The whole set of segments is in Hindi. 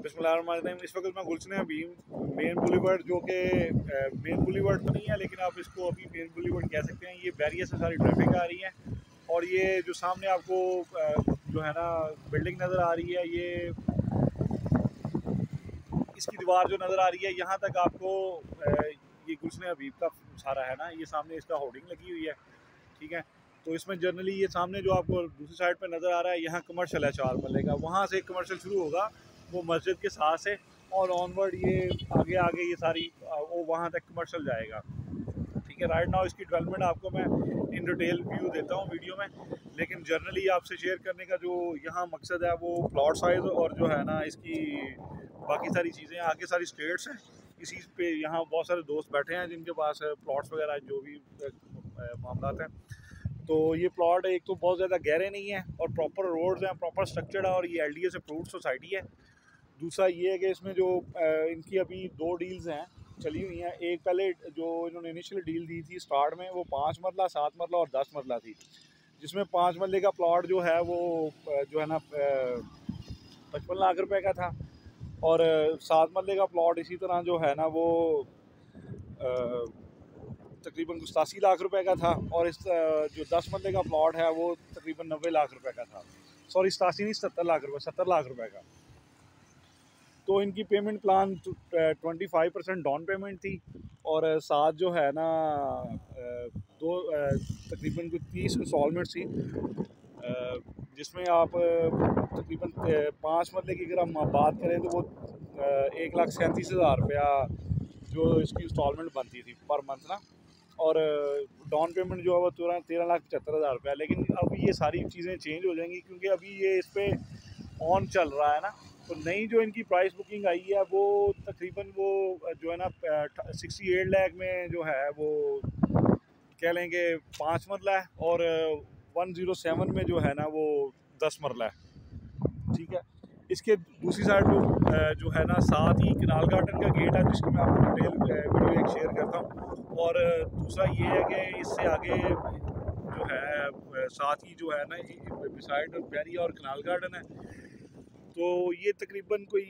बिस्मिल्लाहिर्रहमानिर्रहीम। इस वक्त मैं गुलशन हबीब मेन बुलीवर्ड, जो कि मेन बुलीवर्ड तो नहीं है लेकिन आप इसको अभी मेन बुलीवर्ड कह सकते हैं। ये बैरियर से सारी ट्रैफिक आ रही है और ये जो सामने आपको जो है ना बिल्डिंग नज़र आ रही है, ये इसकी दीवार जो नज़र आ रही है यहाँ तक आपको ये गुलशन हबीब का सारा है ना, ये सामने इसका होर्डिंग लगी हुई है, ठीक है। तो इसमें जनरली ये सामने जो आपको दूसरी साइड पे नज़र आ रहा है, यहाँ कमर्शियल है 4 मरले का। वहाँ से एक कमर्शियल शुरू होगा वो मस्जिद के साथ से, और ऑनवर्ड ये आगे आगे ये सारी वो वहाँ तक कमर्शियल जाएगा, ठीक है। राइट नाउ इसकी डेवलपमेंट आपको मैं इन डिटेल व्यू देता हूँ वीडियो में, लेकिन जनरली आपसे शेयर करने का जो यहाँ मकसद है वो प्लॉट साइज़ और जो है ना इसकी बाकी सारी चीज़ें, आगे सारी स्टेट्स हैं इसी पे। यहाँ बहुत सारे दोस्त बैठे हैं जिनके पास प्लॉट्स वगैरह जो भी मामला हैं। तो ये प्लॉट एक तो बहुत ज़्यादा गहरे नहीं है और प्रॉपर रोड्स हैं, प्रॉपर स्ट्रक्चर्ड है, और ये LDA अप्रूव्ड सोसाइटी है। दूसरा ये है कि इसमें जो इनकी अभी 2 डील्स हैं चली हुई हैं। एक पहले जो इन्होंने इनिशियल डील दी थी स्टार्ट में, वो 5 मरला, 7 मरला और 10 मरला थी, जिसमें 5 मरले का प्लॉट जो है वो जो है ना 55 लाख रुपए का था, और 7 मरले का प्लॉट इसी तरह जो है ना वो तकरीबन 87 लाख रुपए का था, और इस जो 10 मरले का प्लॉट है वो तकरीबन 90 लाख रुपए का था। सॉरी 87 नहीं, 70 लाख रुपए, 70 लाख रुपए का। तो इनकी पेमेंट प्लान 25% डाउन पेमेंट थी, और साथ जो है ना तकरीबन 30 इंस्टॉलमेंट थी, जिसमें आप तकरीबन 5 मरले की अगर हम बात करें तो वो 1,37,000 रुपया जो इसकी इंस्टॉलमेंट बनती थी पर मंथ ना, और डाउन पेमेंट जो है वो 13,75,000 रुपया। लेकिन अब ये सारी चीज़ें चेंज हो जाएंगी क्योंकि अभी ये इस पर ऑन चल रहा है ना। तो नई जो इनकी प्राइस बुकिंग आई है वो तकरीबन वो जो है ना 68 लाख में जो है वो कह लेंगे 5 मरला है, और 107 में जो है ना वो 10 मरला है, ठीक है। इसके दूसरी साइड पर जो है ना साथ ही कनाल गार्डन का गेट है, जिसकी मैं आपको डिटेल वीडियो एक शेयर करता हूँ। और दूसरा ये है कि इससे आगे जो है साथ ही जो है ना बिसाइड बैरिया और कनाल गार्डन है। तो ये तकरीबन कोई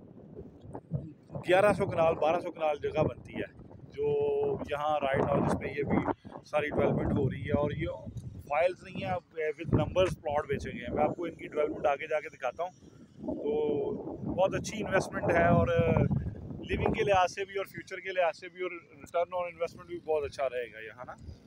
1100 कनाल 1200 कनाल जगह बनती है जो यहाँ राइट नाउ जिस पे ये भी सारी डेवलपमेंट हो रही है। और ये फाइल्स नहीं है, विद नंबर्स प्लॉट बेचे गए हैं। मैं आपको इनकी डेवलपमेंट आगे जाके दिखाता हूँ। तो बहुत अच्छी इन्वेस्टमेंट है, और लिविंग के लिहाज से भी और फ्यूचर के लिहाज से भी, और रिटर्न ऑन इन्वेस्टमेंट भी बहुत अच्छा रहेगा यहाँ ना।